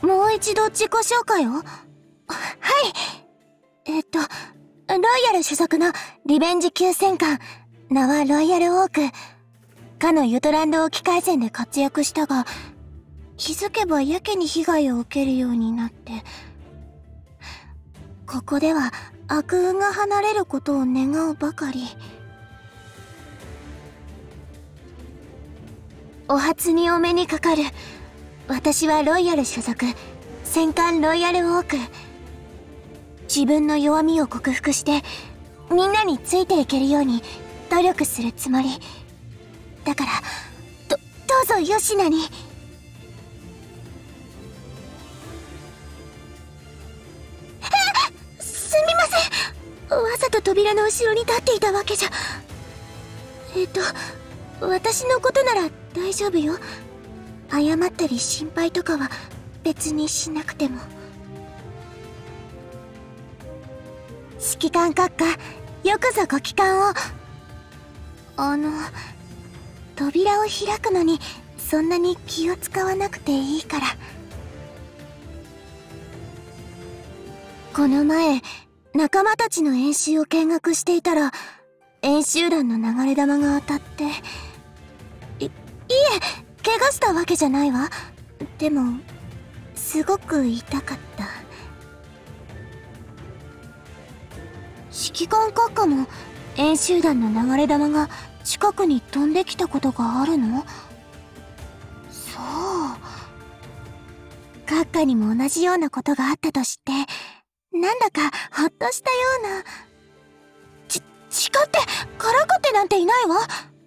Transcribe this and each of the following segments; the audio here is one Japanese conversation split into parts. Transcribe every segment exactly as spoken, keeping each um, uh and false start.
もう一度自己紹介を。はい。えっと、ロイヤル所属のリベンジ級戦艦、名はロイヤルオーク。かのユトランド沖海戦で活躍したが、気づけばやけに被害を受けるようになって、ここでは悪運が離れることを願うばかり。お初にお目にかかる。私はロイヤル所属、戦艦ロイヤルオーク。自分の弱みを克服して、みんなについていけるように努力するつもり。だから、ど、どうぞよしなに。え、すみません。わざと扉の後ろに立っていたわけじゃ。えっと、私のことなら大丈夫よ。謝ったり心配とかは別にしなくても。指揮官閣下、よくぞご帰還を。あの、扉を開くのにそんなに気を使わなくていいから。この前、仲間たちの演習を見学していたら、演習弾の流れ弾が当たって、い、いえ、怪我したわけじゃないわ。でも、すごく痛かった。指揮官閣下も演習弾の流れ弾が近くに飛んできたことがあるの？そう。閣下にも同じようなことがあったと知って、なんだかほっとしたような。ち、誓ってからかってなんていないわ。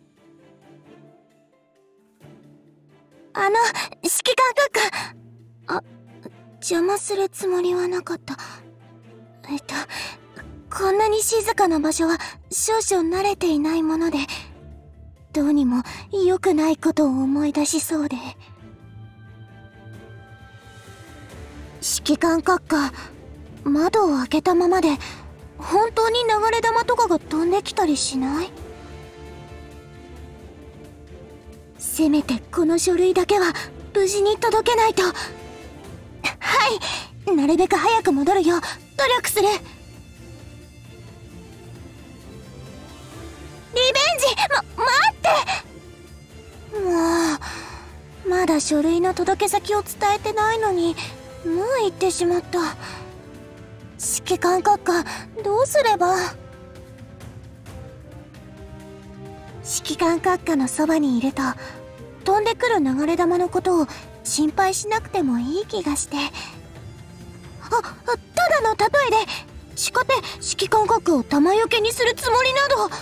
あの、指揮官閣下。あ、邪魔するつもりはなかった。えっと、こんなに静かな場所は少々慣れていないもので、どうにも良くないことを思い出しそうで。指揮官閣下、窓を開けたままで、本当に流れ弾とかが飛んできたりしない？せめてこの書類だけは無事に届けないと。はい、なるべく早く戻るよう努力する。リベンジ、ま、待って。もう、まだ書類の届け先を伝えてないのに、もう行ってしまった。指揮官閣下、どうすれば。指揮官閣下のそばにいると、飛んでくる流れ弾のことを心配しなくてもいい気がして。あ、ただの例えで、誓って指揮官閣下を弾よけにするつもりなど。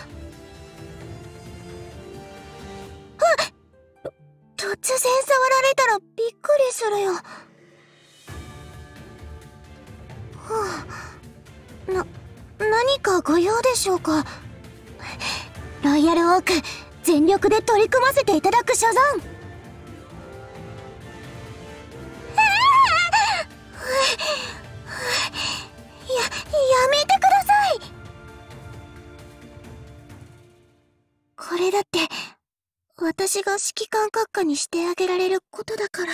あっ、突然触られたらびっくりするよ。はあ、な、何かご用でしょうか。ロイヤルオーク、全力で取り組ませていただく所存。や、やめてください。これだって、私が指揮官閣下にしてあげられることだから。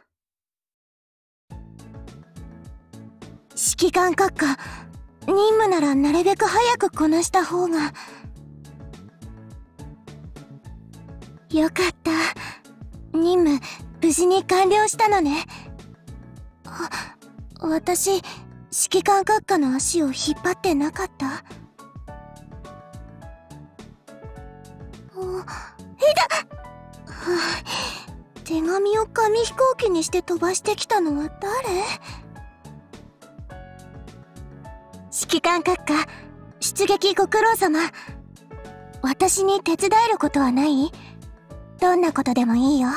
指揮官閣下、任務ならなるべく早くこなした方が。よかった。任務、無事に完了したのね。あ、私、指揮官閣下の足を引っ張ってなかった？お、いた！はあ、手紙を紙飛行機にして飛ばしてきたのは誰？指揮官閣下、出撃ご苦労様。私に手伝えることはない？どんなことでもいいよ。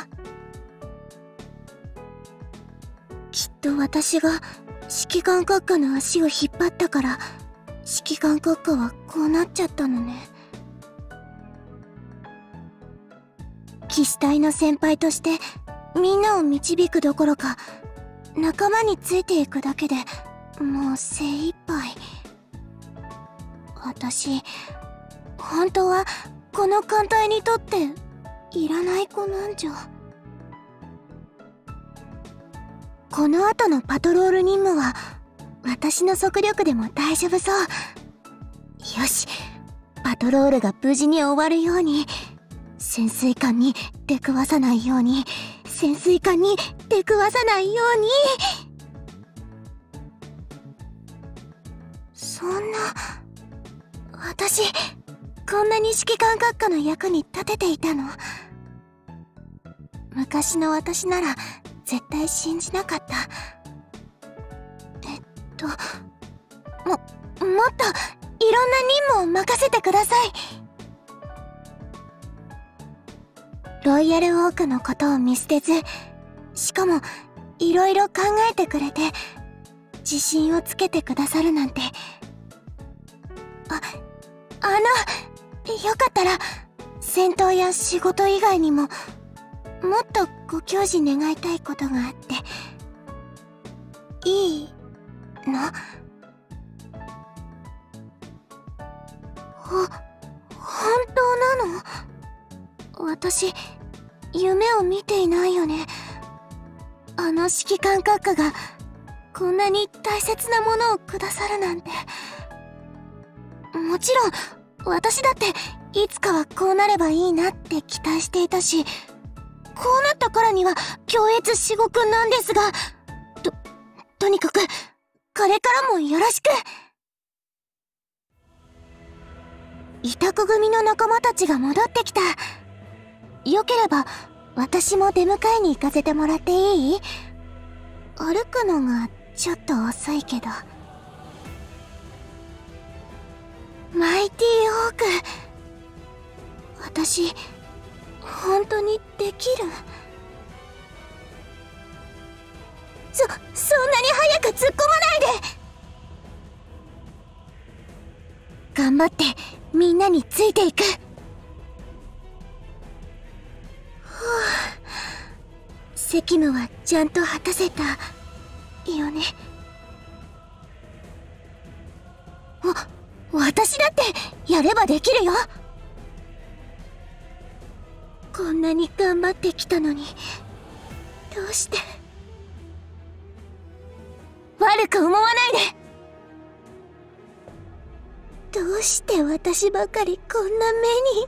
きっと私が指揮官閣下の足を引っ張ったから、指揮官閣下はこうなっちゃったのね。騎士隊の先輩としてみんなを導くどころか、仲間についていくだけでもう精一杯。私、本当はこの艦隊にとっていらない子なんじゃ。 この後のパトロール任務は私の速力でも大丈夫そう。よし、パトロールが無事に終わるように、潜水艦に出くわさないように、潜水艦に出くわさないように。そんな、私こんなに指揮官閣下の役に立てていたの？昔の私なら絶対信じなかった。えっとももっといろんな任務を任せてください。ロイヤルオークのことを見捨てず、しかもいろいろ考えてくれて自信をつけてくださるなんて。あ、あの、よかったら戦闘や仕事以外にももっとご教示願いたいことがあって、いいの？ほ、本当なの？私、夢を見ていないよね。あの指揮官閣下がこんなに大切なものをくださるなんて。もちろん私だっていつかはこうなればいいなって期待していたし、こうなったからには恐悦至極なんですが、と、とにかくこれからもよろしく。委託組の仲間たちが戻ってきた。よければ私も出迎えに行かせてもらっていい？歩くのがちょっと遅いけど。マイティオーク、私本当にできる？そ、そんなに早く突っ込まないで。頑張ってみんなについていく。責務はちゃんと果たせたよね。わ、私だってやればできるよ。こんなに頑張ってきたのに、どうして。悪く思わないで。どうして私ばかりこんな目に。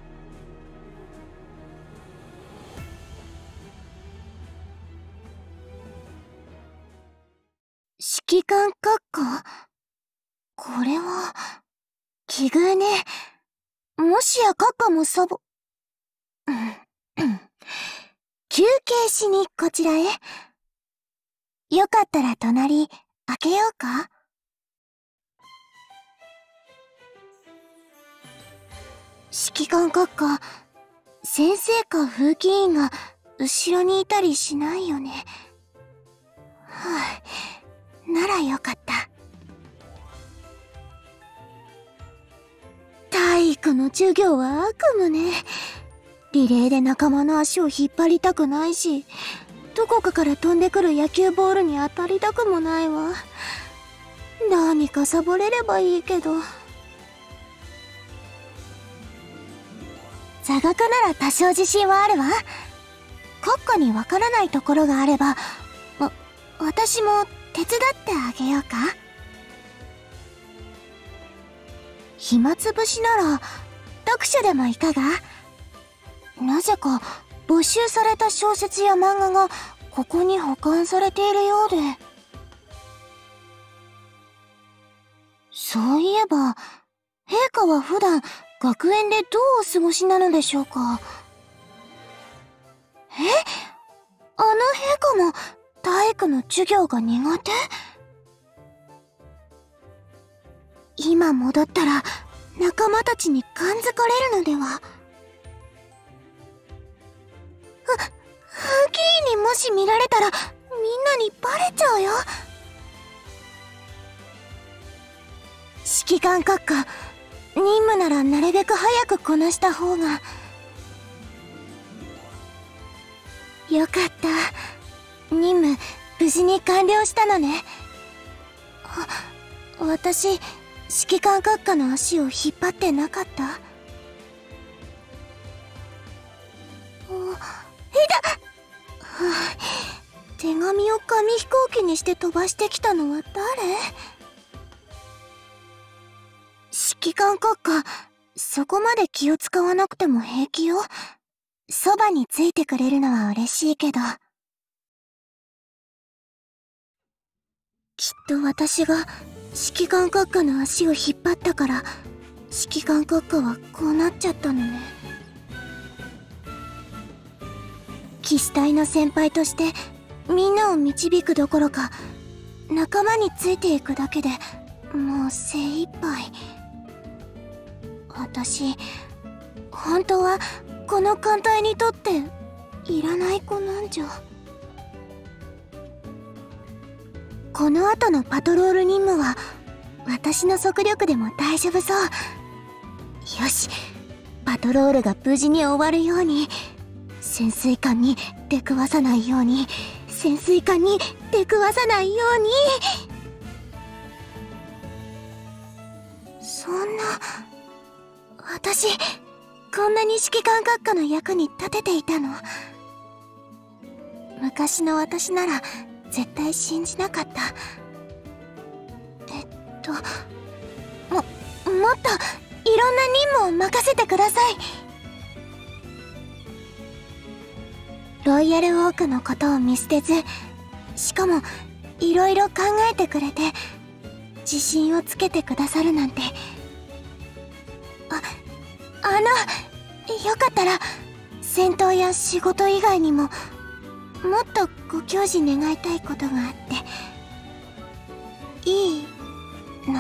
指揮官閣下？これは奇遇ね。もしや閣下もサボ休憩しにこちらへ。よかったら隣開けようか？指揮官閣下、先生か風紀委員が後ろにいたりしないよね。はあ、ならよかった。体育の授業は悪夢ね。リレーで仲間の足を引っ張りたくないし、どこかから飛んでくる野球ボールに当たりたくもないわ。どうにかサボれればいいけど。座学なら多少自信はあるわ。閣下にわからないところがあれば、わ、私も手伝ってあげようか。暇つぶしなら読書でもいかが？なぜか没収された小説や漫画がここに保管されているようで。そういえば、陛下は普段学園でどうお過ごしなのでしょうか？え？あの陛下も体育の授業が苦手？今戻ったら仲間たちに感づかれるのでは？ふ、風紀委員にもし見られたらみんなにバレちゃうよ。指揮官閣下、任務ならなるべく早くこなした方が。よかった。任務無事に完了したのね。あ、私指揮官閣下の足を引っ張ってなかった？お、いた！はあ、 手紙を紙飛行機にして飛ばしてきたのは誰？指揮官閣下、そこまで気を使わなくても平気よ。そばについてくれるのは嬉しいけど。きっと私が指揮官閣下の足を引っ張ったから、指揮官閣下はこうなっちゃったのね。騎士隊の先輩としてみんなを導くどころか、仲間についていくだけでもう精一杯。私、本当はこの艦隊にとっていらない子なんじゃ。この後のパトロール任務は私の速力でも大丈夫そう。よし、パトロールが無事に終わるように、潜水艦に出くわさないように、潜水艦に出くわさないように。そんな、私こんなに指揮官閣下の役に立てていたの？昔の私なら絶対信じなかった。えっとももっといろんな任務を任せてください。ロイヤルオークのことを見捨てず、しかもいろいろ考えてくれて自信をつけてくださるなんて。あ、あの、よかったら戦闘や仕事以外にももっとご教示願いたいことがあっていいの？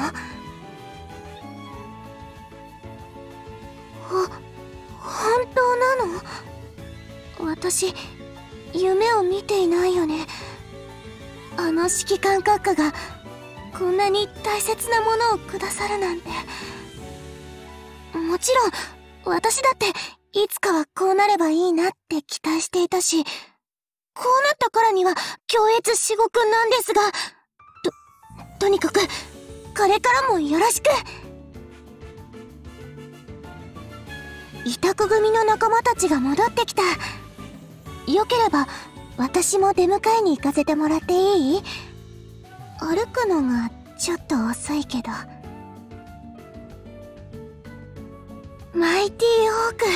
ほ、本当なの？私、夢を見ていないよね。あの指揮官閣下がこんなに大切なものをくださるなんて。もちろん私だっていつかはこうなればいいなって期待していたし、こうなったからには恐悦至極なんですが、と、とにかくこれからもよろしく。委託組の仲間たちが戻ってきた。よければ私も出迎えに行かせてもらっていい？歩くのがちょっと遅いけど。マイティーオーク、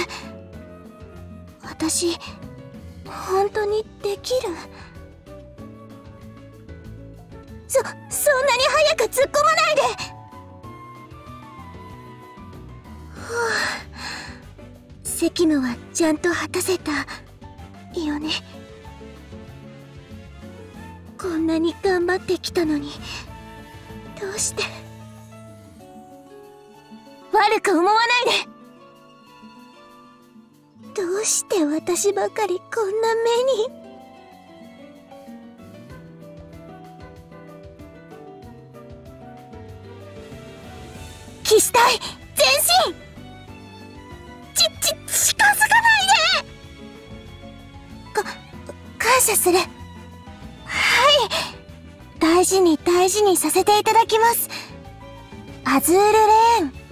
私本当にできる？そ、そんなに早く突っ込まないで。ふぅ、責務はちゃんと果たせたよね。こんなに頑張ってきたのに、どうして。悪く思わないで。どうして私ばかりこんな目に。騎士隊前進。ち、ち、近づかないで。か、感謝する。はい、大事に大事にさせていただきます。アズールレーン。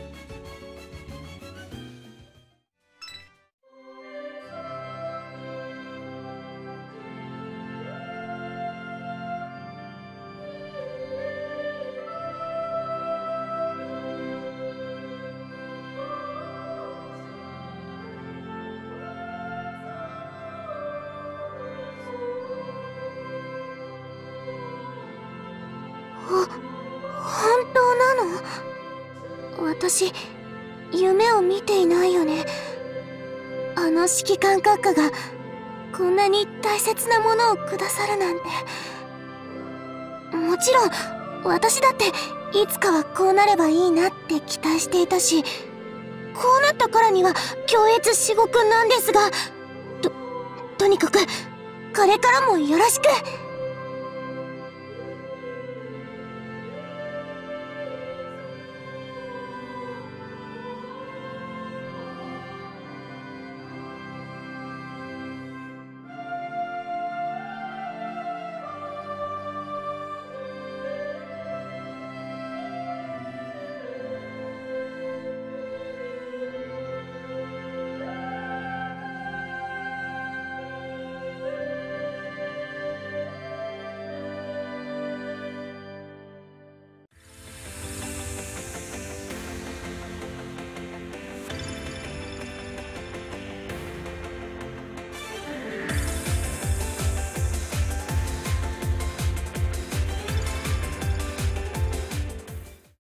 本当なの？私、夢を見ていないよね。あの指揮官閣下がこんなに大切なものをくださるなんて。もちろん私だっていつかはこうなればいいなって期待していたし、こうなったからには恐悦至極なんですが、と、とにかくこれからもよろしく。